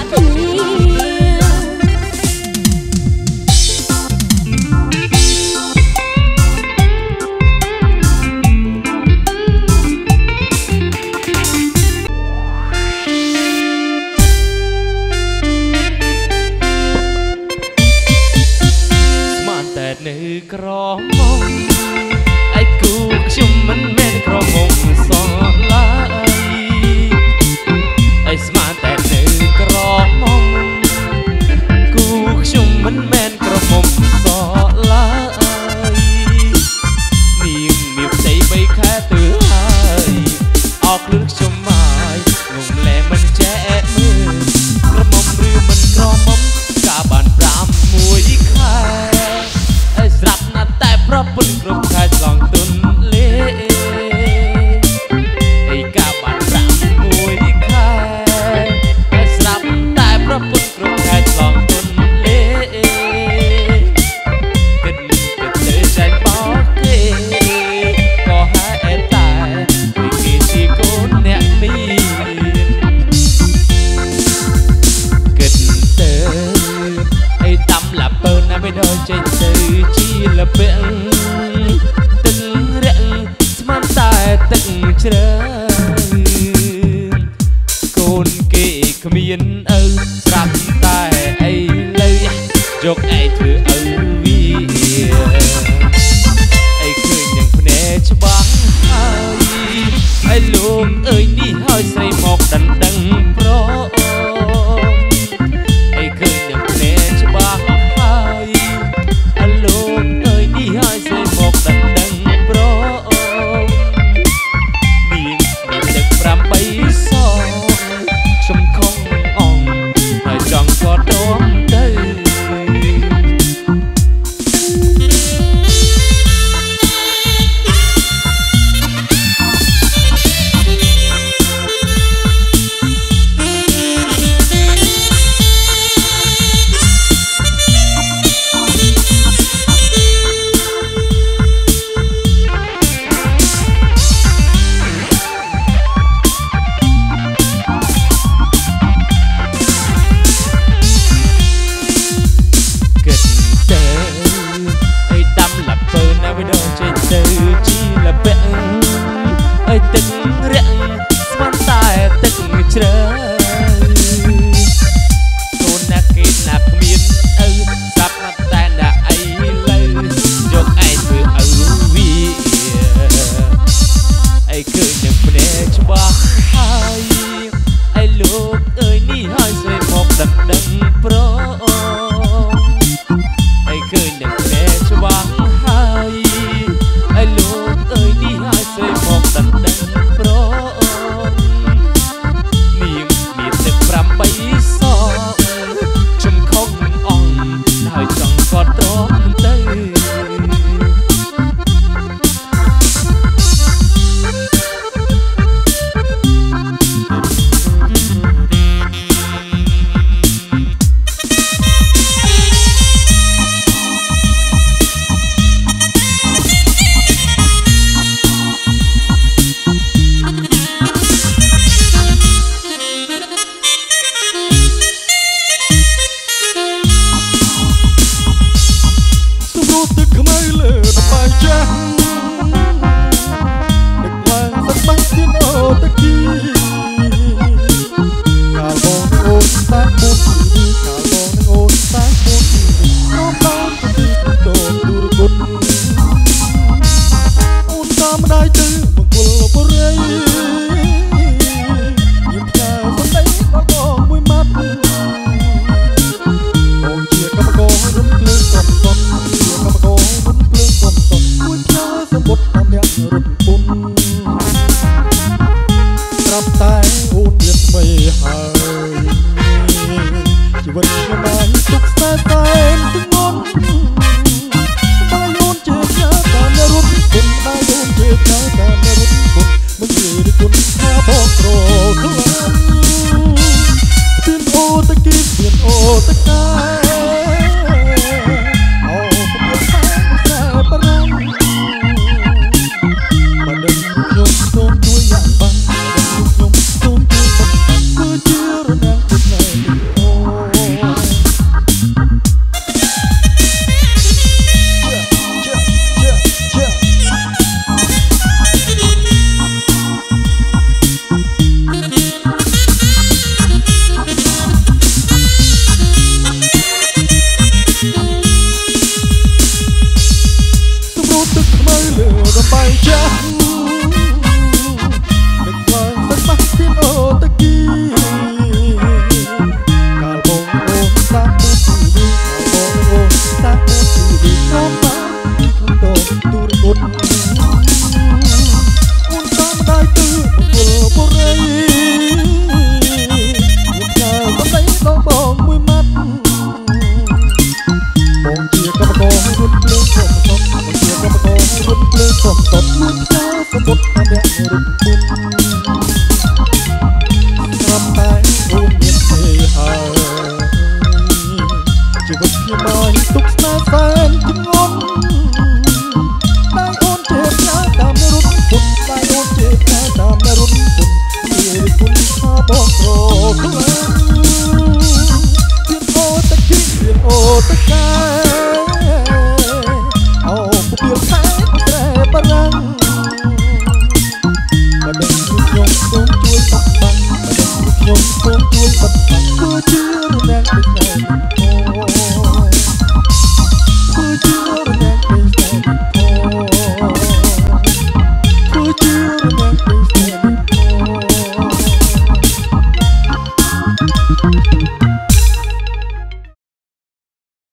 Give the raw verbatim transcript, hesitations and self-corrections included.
ក្រមុំឯគូខ្ញុំមិនមែនក្រមុំសឡើយឯស្មានតែនៅក្រមុំគូខ្ញុំមិនមែនក្រមុំសឡើយនាងមានផ្ទៃបីខែទៅហើយអស់ខ្លួនខ្ញុំមកងំលែមិនចេះមើលក្រមុំឬមិនក្រមុំកាបានប្រាំមួយខែស្រាប់ណាស់តែប្រពន្ធគ្រប់ខែឆ្លងទុនលេអីកាបានប្រាំមួយខែស្រាប់តែប្រពន្ធគ្រប់ខែឆ្លងទុនលេគិតគិតទៅចែកបោកគេក៏ហេតុតែពីគេជាកូនអ្នកមានគិតទៅអីតាមឡាពើណាមិនដល់ចេញទៅជាលពាក់ទឹករាក់ស្មានតែទឹកជ្រៅកូនគេគ្មានឪស្រាប់តែអីលើយកឯងធ្វើឪវាអីឃើញនឹងភ្នែកច្បាស់ហើយឯលោកអើយនេះហើយស្រីមកដណ្ដឹងប្រអីឃើញនឹងភ្នែកច្បាស់ហើយលោកអើយនេះហើយស្រីមកដណ្ដឹងប្រនាងមានទឹកប្រាំបីសខ្ញុំខំអងហើយចង់ក៏ដមទៅទៅជាលពាក់អើយទឹករាក់ស្មានតែទឹកជ្រៅកូនណាគេណាគ្មានឪស្រាប់ណាស់តែដាក់អីលើយកឯងធ្វើឪវាអីឃើញនឹងភ្នែកច្បាស់ហើយអីលោកអើយនេះហើយស្រីមកដណ្ដឹងប្រអីឃើញនឹងភ្នែកច្បាស់ហើយអើយលោកអើយនេះហើយស្រីមកដណ្ដឹងប្រនាងមានទឹកប្រាំបីសខ្ញុំខំអងហើយចង់ក៏ទ្រាំទៅ Hãy subscribe cho kênh Ghiền Mì Gõ để không bỏ lỡ តកា